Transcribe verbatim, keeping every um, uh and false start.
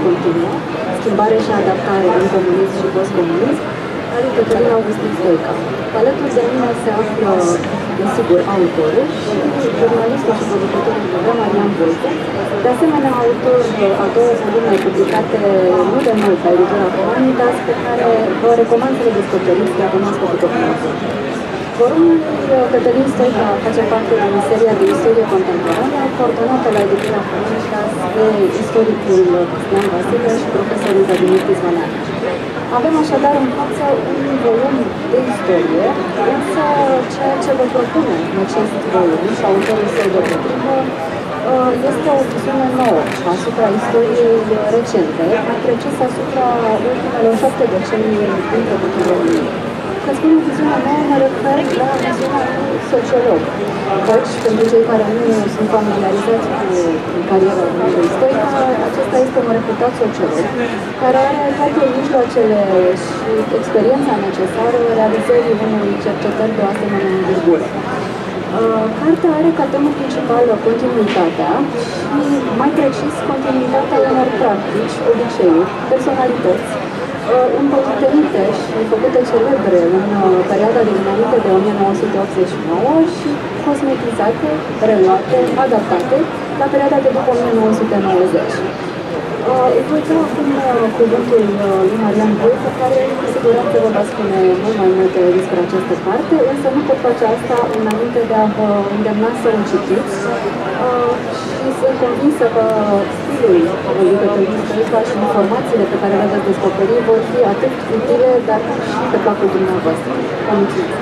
continuă, schimbare și adaptare în comunism și postcomunism, al lui Cătălin Augustin Stoica. Alături de mine se află, desigur, autorul și jurnalistul și producătorul meu, Marian Voicu, de asemenea autor a două volume publicate nu de mult la editura Humanitas, pe care vă recomand să le descoperiți dacă nu ați făcut-o până acum. Volumul Cătălin Stoica face parte din seria de istorie contemporană, coordonată la editura Humanitas de istoricul Cristian Vasile și profesorul Vladimir Tizmanean. Avem așadar în față un volum de istorie, însă ceea ce vă propune în acest volum și autorul său deopotrivă este o viziune nouă asupra istoriei recente, mai precis asupra ultimelor șapte decenii din trecutul României. Când spun o viziune nouă, mă refer la viziunea unui sociolog. Căci, pentru cei care nu sunt familiarizați cu cariera domnului Stoica, acesta este un reputat sociolog, care are toate mijloacele și experiența necesară realizării unei cercetări de o asemenea învergură. Cartea are ca temă principală continuitatea și, mai precis, continuitatea unor practici, obiceiuri, personalități, împământenite și făcute celebre în perioada de dinainte de o mie nouă sute optzeci și nouă și cosmetizate, reluate, adaptate la perioada de după o mie nouă sute nouăzeci. Îi voi da acum cuvântul lui Marian Voicu, care cu siguranță vă va spune mult mai multe despre această carte, însă nu pot face asta înainte de a vă îndemna să o citiți și sunt convinsă că stilul lui Cătălin Stoica și informațiile pe care le veți descoperi vor fi atât utile, dar și pe placul dumneavoastră. Vă mulțumesc!